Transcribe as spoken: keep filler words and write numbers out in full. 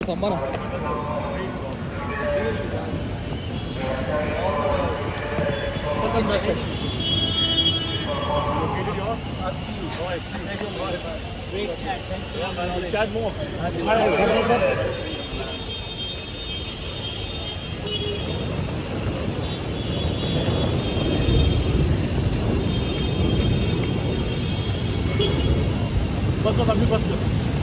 Sambana. Second bracket. I'll see you. All right, see you. Thanks a lot. Great chat. Thanks a lot. Yeah, we'll chat more. बस बस अभी बस कर